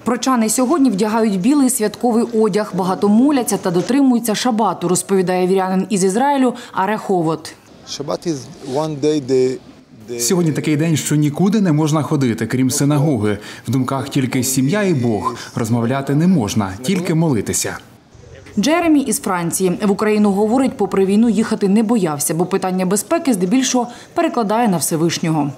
Прочани сьогодні вдягають білий святковий одяг, багато моляться та дотримуються шабату, розповідає вірянин із Ізраїлю Ареховот. Сьогодні такий день, що нікуди не можна ходити, крім синагоги. В думках тільки сім'я і Бог. Розмовляти не можна, тільки молитися. Джеремі із Франції. В Україну, говорить, попри війну їхати не боявся, бо питання безпеки здебільшого перекладає на Всевишнього.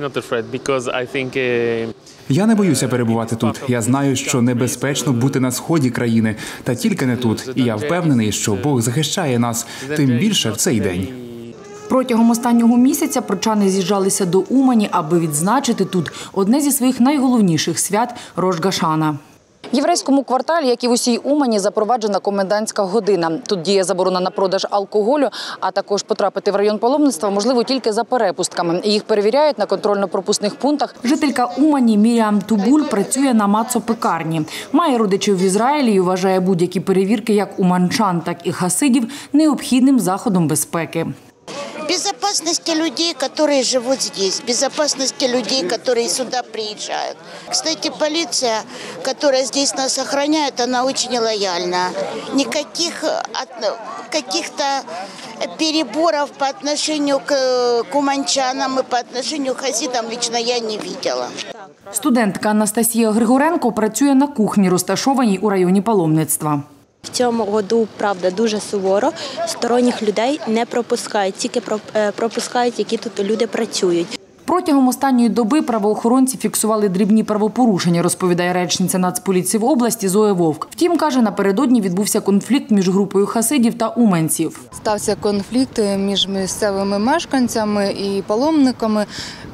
Я не боюся перебувати тут. Я знаю, що небезпечно бути на сході країни, та тільки не тут. І я впевнений, що Бог захищає нас, тим більше в цей день. Протягом останнього місяця прочани з'їжджалися до Умані, аби відзначити тут одне зі своїх найголовніших свят – Рош га-Шана. В єврейському кварталі, як і в усій Умані, запроваджена комендантська година. Тут діє заборона на продаж алкоголю, а також потрапити в район паломництва можливо тільки за перепустками. Їх перевіряють на контрольно-пропускних пунктах. Жителька Умані Міріам Тубуль працює на мацо-пекарні. Має родичів в Ізраїлі і вважає будь-які перевірки як уманчан, так і хасидів необхідним заходом безпеки. Безопасности людей, которые живут здесь, безопасности людей, которые сюда приезжают. Кстати, полиция, которая здесь нас охраняет, она очень лояльна. Никаких каких-то переборов по отношению к уманчанам и по отношению к хасидам лично я не видела. Студентка Анастасія Григоренко працює на кухні, розташованій у районі паломництва. В цьому году, правда, дуже суворо. Сторонніх людей не пропускають, тільки пропускають, які тут люди працюють. Протягом останньої доби правоохоронці фіксували дрібні правопорушення, розповідає речниця Нацполіції в області Зоя Вовк. Втім, каже, напередодні відбувся конфлікт між групою хасидів та уманців. Стався конфлікт між місцевими мешканцями і паломниками,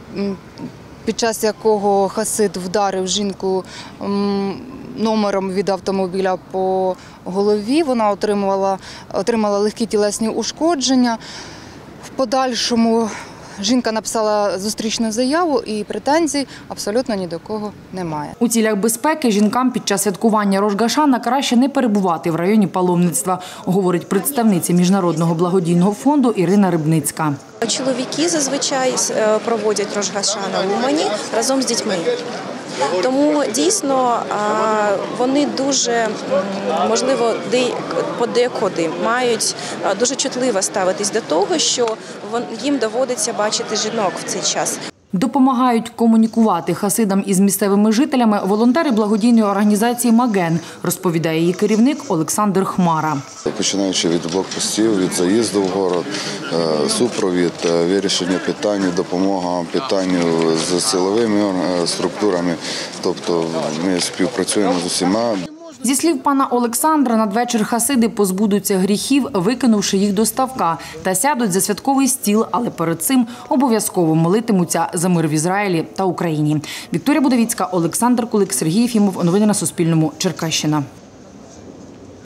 під час якого хасид вдарив жінку номером від автомобіля по голові. Вона отримала легкі тілесні ушкодження. В подальшому жінка написала зустрічну заяву і претензій абсолютно ні до кого немає. У цілях безпеки жінкам під час святкування Рош га-Шана краще не перебувати в районі паломництва, говорить представниця Міжнародного благодійного фонду Ірина Рибницька. Чоловіки зазвичай проводять Рош га-Шана в Умані разом з дітьми. Тому дійсно вони дуже, можливо, подекуди мають дуже чутливо ставитись до того, що їм доводиться бачити жінок в цей час. Допомагають комунікувати хасидам із місцевими жителями волонтери благодійної організації «Маген», розповідає її керівник Олександр Хмара. Починаючи від блокпостів, від заїзду в город, супровід, вирішення питань, допомога питанню з силовими структурами. Тобто ми співпрацюємо з усіма. Зі слів пана Олександра, надвечір хасиди позбудуться гріхів, викинувши їх до ставка, та сядуть за святковий стіл, але перед цим обов'язково молитимуться за мир в Ізраїлі та Україні. Вікторія Будовіцька, Олександр Кулик, Сергій Єфімов. Новини на Суспільному. Черкащина.